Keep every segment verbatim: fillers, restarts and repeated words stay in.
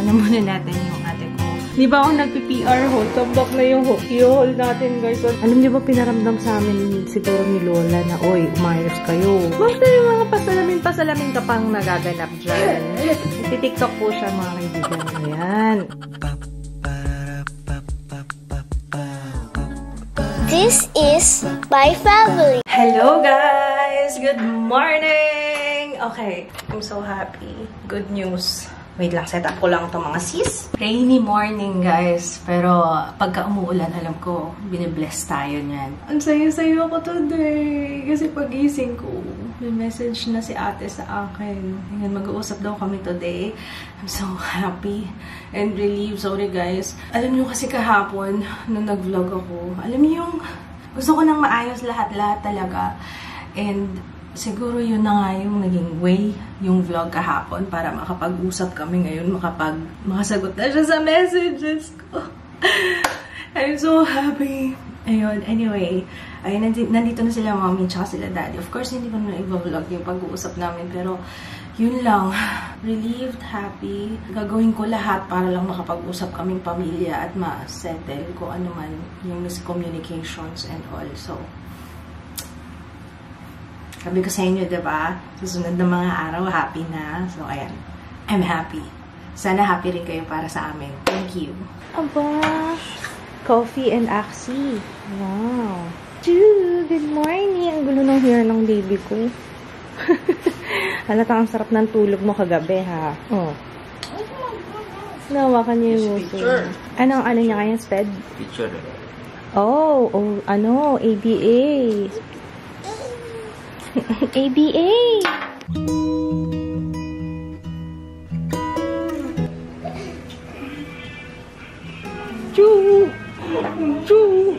na muna natin yung ate ko. Di ba ako nagpi-P R hold? Tambak na yung i-hold natin, guys. Alam niyo ba, pinaramdam sa amin siguro ni Lola na, oy, umayos kayo. Basta yung mga pasalamin-pasalamin ka pang nagaganap dyan. Nagti-TikTok po siya, mga kaibigan. Ayan. This is my family. Hello, guys! Good morning! Okay, I'm so happy. Good news. Wait lang, set up ko lang itong mga sis. Rainy morning, guys. Pero pagka umuulan, alam ko, binibless tayo niyan. Ang saya-saya ako today. Kasi pagising ko, may message na si ate sa akin. Ngayon, mag-uusap daw kami today. I'm so happy and relieved. Sorry, guys. Alam niyo kasi kahapon, nung nag-vlog ako, alam niyo yung gusto ko nang maayos lahat-lahat talaga. And siguro yun na nga yung naging way, yung vlog kahapon para makapag-usap kami ngayon, makapag makasagot na siya sa messages ko. I'm so happy. Ayun, anyway, ayun, nandito na sila mommy tsaka sila daddy. Of course, hindi ko na i-vlog yung pag-uusap namin, pero yun lang. Relieved, happy. Gagawin ko lahat para lang makapag-usap kaming pamilya at ma-settle ko ano man yung miscommunications and all. So, sabi ko sa inyo, diba? Susunod na mga araw, happy na. So, ayan. I'm happy. Sana happy rin kayo para sa amin. Thank you. Aba! Coffee and Axie. Wow. Choo! Good morning! Ang gulo ng hair ng baby ko. Halata, ang sarap ng tulog mo kagabi, ha? Oh. Nawakan niya yung uso. Anong ano niya kaya? Sped? Picture. Oh, oh, ano? A B A. A B A! Choo! Choo!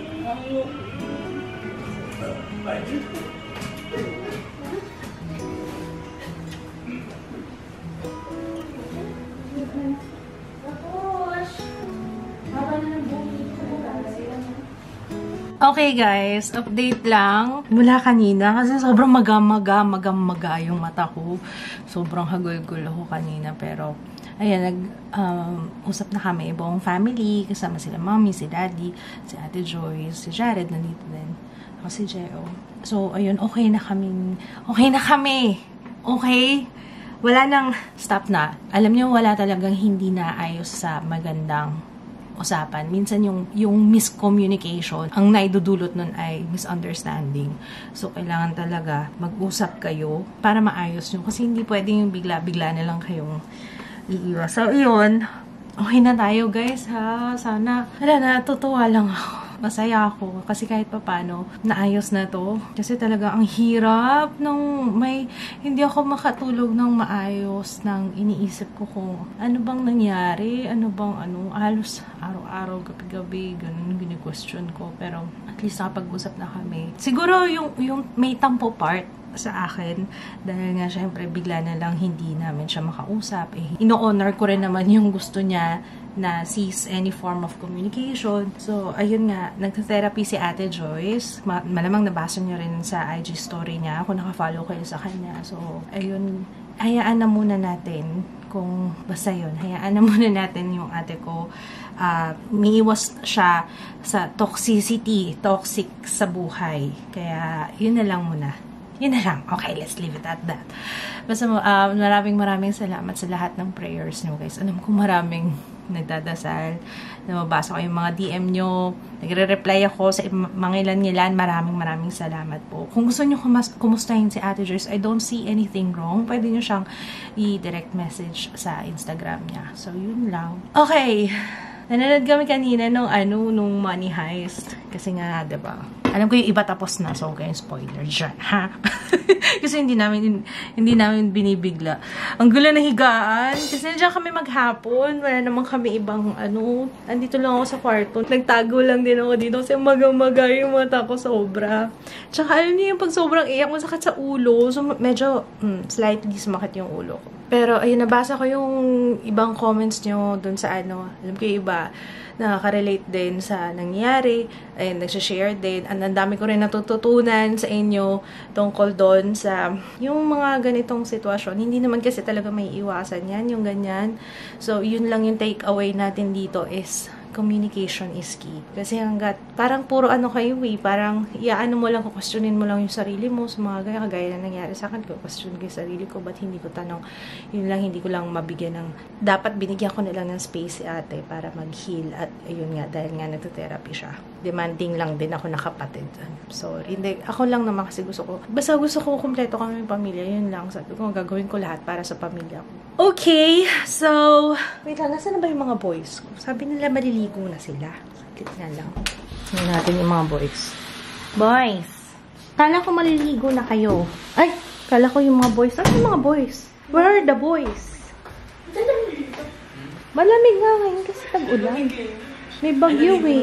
Okay guys, update lang mula kanina kasi sobrang maga-maga, maga-maga yung mata ko. Sobrang hagulgul ako kanina pero ayan, nag-usap um, na kami buong family, kasama sila mommy, si daddy, si ate Joyce, si Jared nandito din, ako si Jeo. So ayun, okay na kami. Okay na kami. Okay? Wala nang stop na. Alam niyo, wala talagang hindi naayos sa magandang usapan. Minsan yung yung miscommunication, ang naidudulot nun ay misunderstanding. So, kailangan talaga mag-usap kayo para maayos nyo. Kasi hindi pwedeng yung bigla-bigla na lang kayong iiwas. So, yun. Okay na tayo, guys, ha? Sana. Wala na, tutuwa lang ako. Masaya ako. Kasi kahit pa paano, naayos na to. Kasi talaga, ang hirap nung may, hindi ako makatulog ng maayos nang iniisip ko kung ano bang nangyari, ano bang ano, halos araw-araw, gabi-gabi, ganun, gini-question ko. Pero, at least nakapag-usap na kami. Siguro, yung, yung may tampo part sa akin, dahil nga, syempre, bigla na lang hindi namin siya makausap. Eh, ino-honor ko rin naman yung gusto niya na cease any form of communication. So, ayun nga, nagta-therapy si Ate Joyce. Ma malamang nabasa niyo rin sa I G story niya kung naka-follow kayo sa kanya. So, ayun, hayaan na muna natin kung basta yun, hayaan na muna natin yung ate ko. Uh, miiwas siya sa toxicity, toxic sa buhay. Kaya, yun na lang muna. Yun na lang. Okay, let's leave it at that. Basta uh, maraming maraming salamat sa lahat ng prayers nyo, guys. Alam ko maraming nagdadasal. Nababasa ko yung mga D M nyo. Nagre-reply ako sa mga ilan-ilan. Maraming maraming salamat po. Kung gusto nyo kumustahin si Ate Joyce, I don't see anything wrong. Pwede nyo siyang i-direct message sa Instagram niya. So, yun lang. Okay. Nanonood kami kanina nung ano, nung Money Heist. Kasi nga, diba? Alam ko yung iba tapos na, so okay, spoiler dyan, ha? Kasi hindi namin, hindi namin binibigla. Ang gulo na higaan. Kasi nandiyan kami maghapon. Wala naman kami ibang, ano, andito lang ako sa kwarto. Nagtago lang din ako dito kasi maga-maga yung mata ko sobra. Tsaka, alam niyo yung pag sobrang iyak, masakit sa ulo. So, medyo, hmm, slightly sumakit yung ulo ko. Pero, ayun, nabasa ko yung ibang comments nyo dun sa ano. Alam ko yung iba, nakaka-relate din sa nangyari. Ayun, nagsha-share din. Ang dami ko rin natututunan sa inyo tungkol doon sa yung mga ganitong sitwasyon. Hindi naman kasi talaga may iwasan yan, yung ganyan. So, yun lang yung take away natin dito is communication is key. Kasi hanggat, parang puro ano kayo eh, parang iaano mo lang, kukwestiyonin mo lang yung sarili mo sa mga gaya, kagaya na nangyari sa akin, kukwestiyon ko yung sarili ko, ba't hindi ko tanong, yun lang, hindi ko lang mabigyan ng, dapat binigyan ko na lang ng space si ate para mag-heal, at ayun nga, dahil nga nagtotherapy siya. Demanding lang din ako na kapatid. Sorry. Hindi, ako lang naman kasi gusto ko, basta gusto ko kumpleto kami ng pamilya, yun lang, sabi ko, gagawin ko lahat para sa pamilya ko. Okay, so, wait lang, nasa na ba yung mga boys ko? Sabi nila maliligo na sila. Sakit nga lang. Tingnan natin yung mga boys. Boys! Kala ko maliligo na kayo. Ay! Kala ko yung mga boys. Saan yung mga boys? Where are the boys? Malamig nga ngayon kasi tag-ulan. May bagyo eh.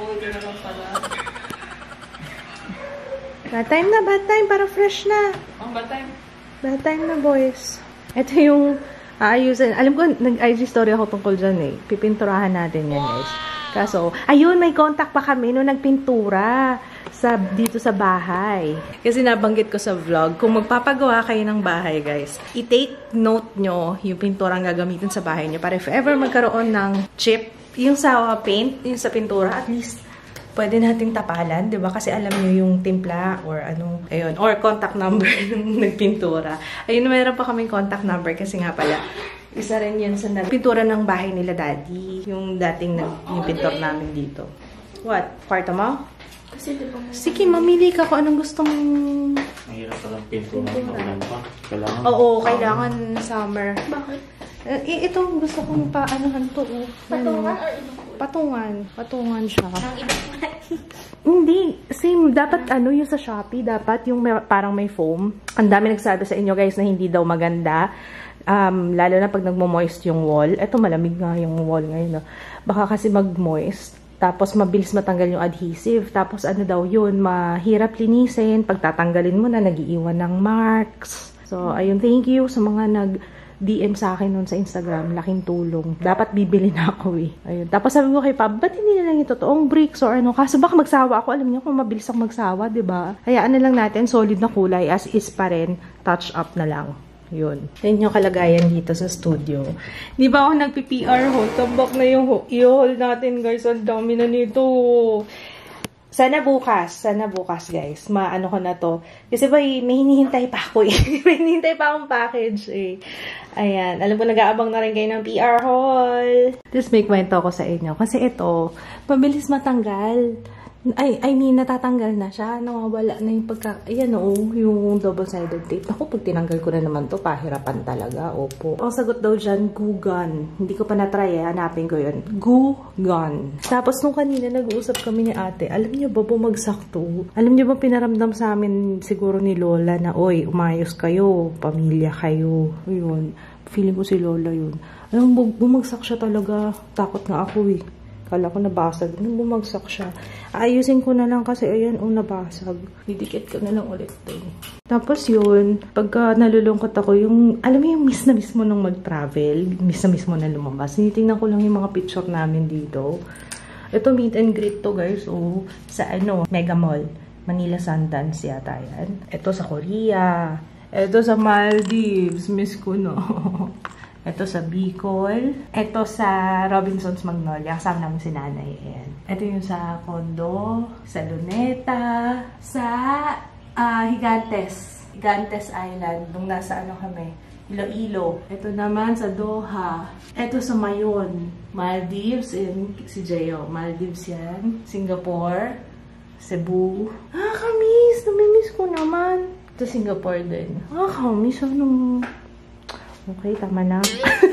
Bad time na, bad time. Para fresh na. Oh, bad time. Bad time na, boys. Ito yung aayusin. Alam ko, nag-I G story ako tungkol dyan eh. Pipinturahan natin yan, guys. Kaso, ayun, may contact pa kami nung nagpintura sa, dito sa bahay. Kasi nabanggit ko sa vlog, kung magpapagawa kayo ng bahay, guys, i-take note nyo yung pinturang gagamitin sa bahay nyo para if ever magkaroon ng chip, yung sa paint, yung sa pintura, at least, pwede nating tapalan, di ba? Kasi alam nyo yung timpla or anong, ayun, or contact number ng nagpintura. Ayun, mayroon pa kaming contact number kasi nga pala, isa rin yun sa nagpintura ng bahay nila daddy. Yung dating nag, yung pintor namin dito. What? Kwarto mo? Kasi di ba mo... Sige, mamili ka kung anong gusto mong... Mahirap pa lang pintura ng ulan pa. Kailangan. Oo, kailangan summer. Bakit? Eh, ito gusto kong paanohan to. Oh. Patungan or ibang kulay? Patungan. Patungan siya. Ang ibang kulay. Hindi. Same. Dapat ano yung sa Shopee. Dapat yung may, parang may foam. Ang dami nagsabi sa inyo guys na hindi daw maganda. Um, lalo na pag nagmo-moist yung wall. Eto malamig nga yung wall ngayon. No? Baka kasi mag-moist. Tapos mabilis matanggal yung adhesive. Tapos ano daw yun. Mahirap linisin. Pag tatanggalin mo na, nag-iiwan ng marks. So, ayun. Thank you sa mga nag- D M sa akin nun sa Instagram, laking tulong. Dapat bibili na ako eh. Ayun. Tapos sabi ko kay Pab, ba't hindi na lang yung totoong bricks or ano? Kaso baka magsawa ako. Alam niyo kung mabilis ako magsawa, diba? Hayaan na lang natin, solid na kulay as is pa rin. Touch up na lang. Yun. Yan yung kalagayan dito sa studio. Di ba ako nagpi-P R haul? Tambak na yung i-haul natin guys. Ang dami na nito. Sana bukas, sana bukas guys, maano ko na to. Kasi ba, may hinihintay pa ako eh. May hinihintay pa akong package eh. Ayan, alam ko nag-aabang na rin kayo ng P R haul. Just make kwento ko sa inyo. Kasi ito, mabilis matanggal. Ay, I mean, natatanggal na siya. Nawawala na yung pagka... Ayan o, yung double-sided tape. Ako, pag tinanggal ko na naman to, pahirapan talaga. Opo. Ang sagot daw dyan, glue gun. Hindi ko pa na-try eh. Hanapin ko yun. Glue gun. Tapos nung kanina, nag-uusap kami ni ate. Alam niyo ba, bumagsak to? Alam niyo ba, pinaramdam sa amin siguro ni Lola na, oy, umayos kayo. Pamilya kayo. Yun. Feeling ko si Lola yun. Alam mo, bumagsak siya talaga. Takot nga ako eh. Kala ko nabasag. Nung bumagsak siya. Ayusin ko na lang kasi ayan, oh, nabasag. Didikit ko na lang ulit to. Tapos yun, pagka nalulungkot ako, yung, alam mo yung miss na miss mo nung mag-travel, miss na miss mo na lumabas. Tinitingnan ko lang yung mga picture namin dito. Ito, meet and greet to guys, oh, sa ano, Mega Mall. Manila Sundance yata yan. Ito sa Korea. Ito sa Maldives. Miss ko, no. Ito sa Bicol. Ito sa Robinson's Magnolia. Kasama namin si nanay. Ayan. Ito yung sa Condo. Sa Luneta. Sa uh, Higantes. Higantes Island. Nung nasa ano kami. Iloilo. Ito naman sa Doha. Ito sa Mayon. Maldives. Ayan, si Jeyo. Maldives yan. Singapore. Cebu. Ah, kamis. Namimiss ko naman. Ito Singapore din. Ah, kamis. Anong... Okay, tama na.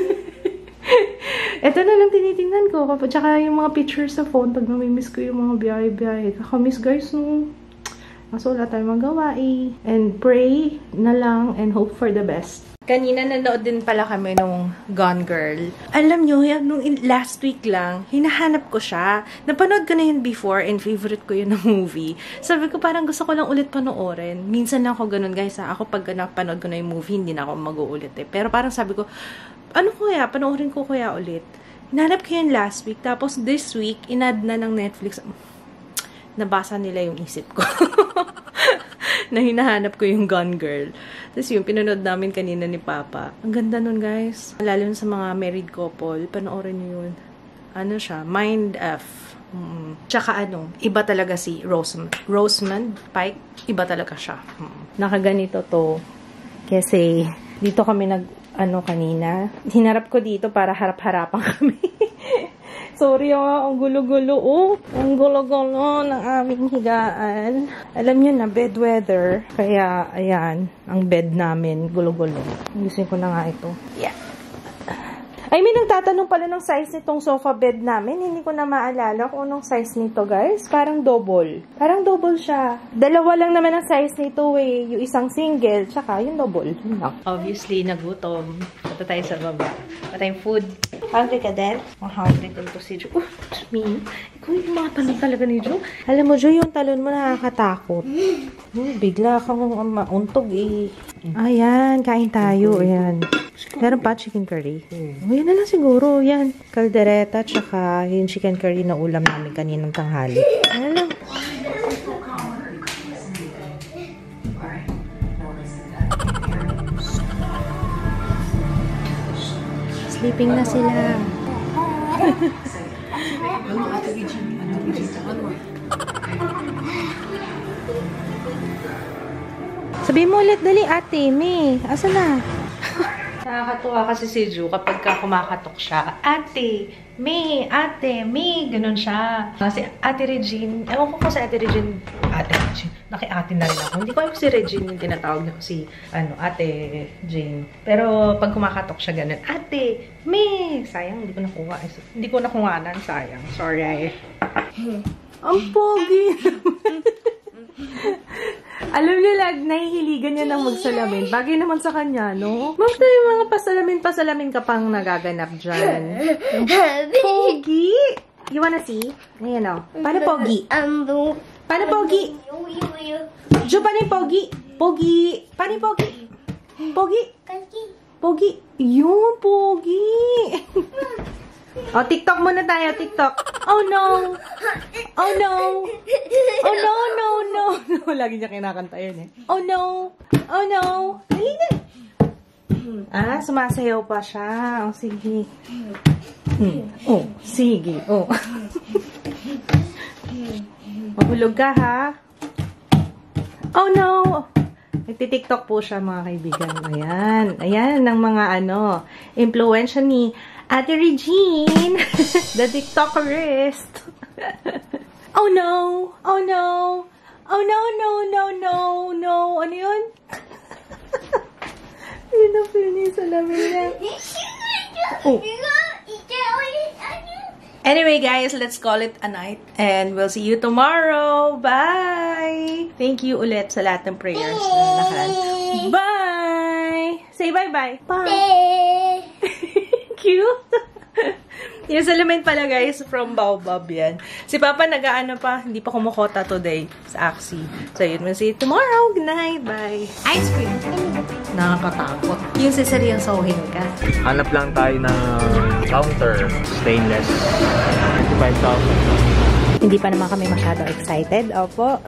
Ito na lang tinitingnan ko. Tsaka yung mga pictures sa phone pag namimiss ko yung mga biyahe-biyahe. Kakamiss guys, no? Kaso wala tayong magawa eh. And pray na lang and hope for the best. Kanina nanood din pala kami nung Gone Girl. Alam nyo, yan, nung in, last week lang, hinahanap ko siya. Napanood ko na yun before and favorite ko yun na movie. Sabi ko parang gusto ko lang ulit panoorin. Minsan lang ako ganun guys ha. Ako pag napanood ko na yung movie, hindi na ako mag-uulit eh. Pero parang sabi ko, ano kaya? Panoorin ko kaya ulit. Hinahanap ko yun last week. Tapos this week, inad na ng Netflix. Nabasa nila yung isip ko. Na hinahanap ko yung Gone Girl. Tapos yung pinanood namin kanina ni Papa. Ang ganda nun, guys. Lalo sa mga married couple, panoorin nyo yun. Ano siya? Mind F. Mm. Tsaka ano, iba talaga si Rosamund. Rosamund Pike, iba talaga siya. Mm. Nakaganito to. Kasi dito kami nag, ano kanina. Hinarap ko dito para harap-harapan kami. Sorry ah, ang gulo-gulo. Oh, ang gulo-gulo ng aming higaan. Alam nyo na, bed weather. Kaya, ayan, ang bed namin, gulo-gulo. Ayusin ko na nga ito. Yeah. Ay, may nagtatanong pala ng size nitong sofa bed namin. Hindi ko na maalala kung anong size nito, guys. Parang double. Parang double siya. Dalawa lang naman ang size nito eh. Yung isang single, tsaka yung double. No. Obviously, nagutom. Punta tayo sa baba. Punta tayong food. Hungry ka din? Ang hungry din po si Jo. Oh, me. Ikaw yung mga talon talaga ni Jo. Alam mo, Jo, yung talon mo nakakatakot. Oh, bigla kang mauntog eh. Ayan, kain tayo. Ayan. Meron pa chicken curry. Oh, yan na lang siguro. Yan. Caldereta, tsaka yung chicken curry na ulam namin kaninang tanghali. Ano lang. Sleeping na sila. Sabihin mo ulit, dali, Ate May. Asa na? Nakakatuwa kasi si Ju kapag ka kumakatok siya. Ate May, Ate May, ganun siya. Kasi Ate Regine, ewan ko kung sa Ate Regine, Ate Regine, naki-ate na rin ako. Hindi ko alam si Regine yung tinatawag na si, ano, Ate Jane. Pero pag kumakatok siya ganun, Ate May, sayang, hindi ko nakuha. Hindi ko nakuhanan, sayang. Sorry. Ang pogi. Alam niyo lang, nahihiligan niya ng magsalamin. Bagay naman sa kanya, no? Basta yung mga pasalamin-pasalamin ka pang nagaganap dyan. Pogi! You wanna see? Ayan o. Paano pogi? Paano pogi? Jo, paano yung pogi? Pogi! Paano yung pogi? Pogi? Pogi? Yun, pogi! O, TikTok muna tayo, TikTok. Oh, no! Oh, no! Oh, no, no, no, no. Lagi niya kinakanta yun eh. Oh, no! Oh, no! Dali na! Ah, sumasayaw pa siya. O, sige. Hmm. Oh, sige. Oh. Mahulog ka, ha? Oh, no! Nagti-TikTok po siya, mga kaibigan. Ayan. Ayan, ng mga ano, influensya ni Ate Regine, the TikTokerist. Oh no! Oh no! Oh no, no, no, no, no. Ano yun? Yun na feel niya sa lamin niya. Oh. Anyway, guys, let's call it a night. And we'll see you tomorrow. Bye! Thank you ulit sa lahat ng prayers na nakaraan. Bye! Say bye-bye. Bye! Cute. Yung salamin pala guys, from Baobab yan. Si Papa nag-aano pa, hindi pa kumukota today sa Axie. So yun, we'll see you tomorrow. Good night. Bye. Ice cream. Nakakatakot. Yung siseryosohin ka. Hanap lang tayo ng counter. Stainless. five thousand. Hindi pa naman kami masyado excited. Opo.